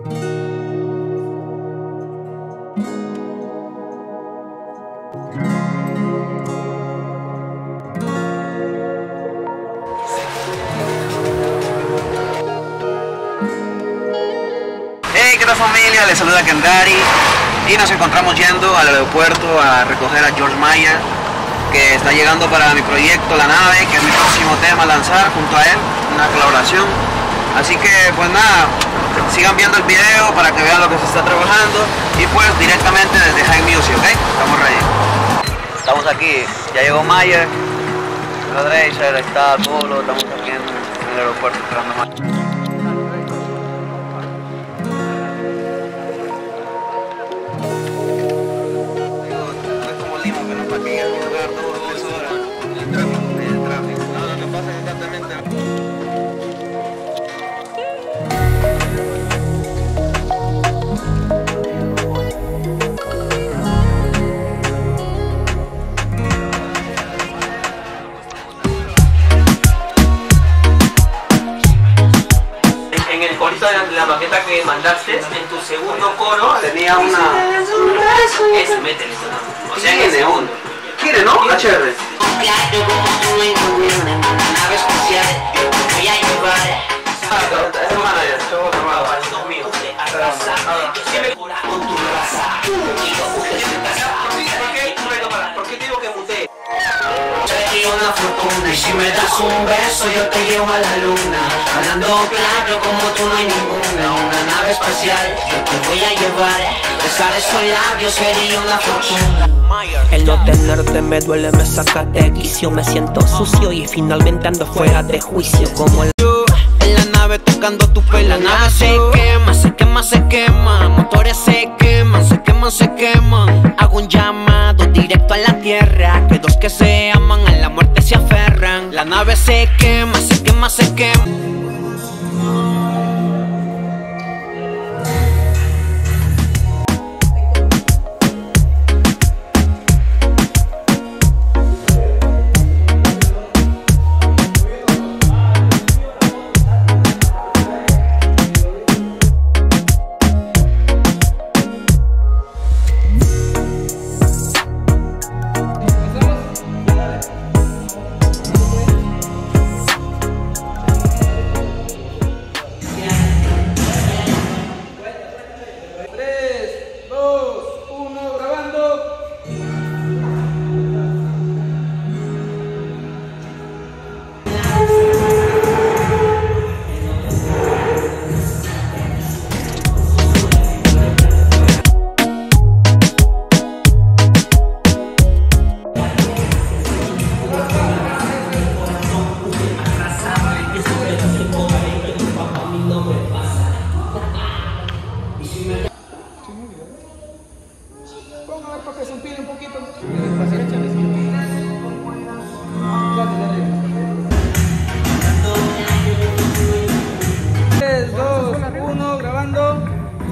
Hey, ¿qué tal familia? Les saluda Kendari y nos encontramos yendo al aeropuerto a recoger a George Maya, que está llegando para mi proyecto La Nave, que es mi próximo tema a lanzar junto a él, una colaboración. Así que pues nada, sigan viendo el video para que vean lo que se está trabajando y pues directamente desde High Music, ¿ok? Estamos ready. Estamos aquí, ya llegó Maya, la Dracer, ahí está Polo, estamos aquí en el aeropuerto esperando a Maya. La maqueta que mandaste en tu segundo coro tenía una... Eso, métele eso, ¿no? O sea, en el segundo. ¿Quiere, no? HR. ¿Por qué te digo que muté? Una fortuna y si me das un beso yo te llevo a la luna. Hablando claro como tú no hay ninguna. Una nave espacial yo te voy a llevar. Besar esos labios sería una fortuna. El no tenerte me duele, me saca de quicio. Me siento sucio y finalmente ando fuera de juicio. Como el en la nave tocando tu pelo. La nave se quema, se quema, se quema. Motores se queman, se queman, se queman. Hago un llamado directo a la tierra, que dos que se aman a la muerte se aferran. La nave se quema, se quema, se quema. Para que se empine un poquito. 3, 2, 1, grabando.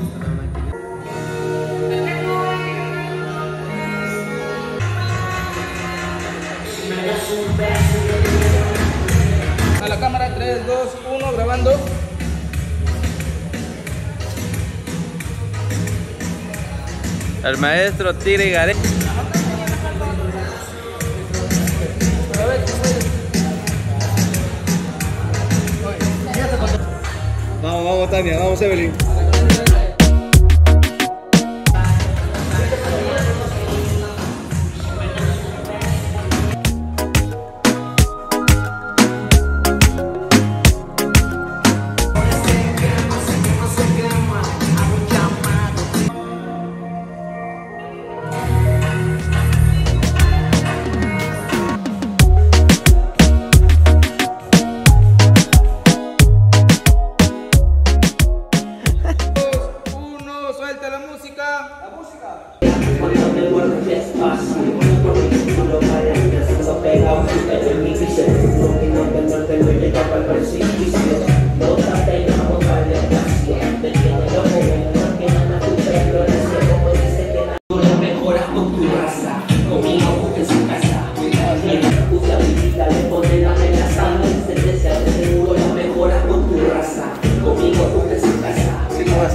A la cámara, 3, 2, 1, grabando. El maestro Tigre Garé. Vamos Tania, vamos Evelyn.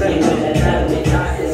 Siempre tratarme,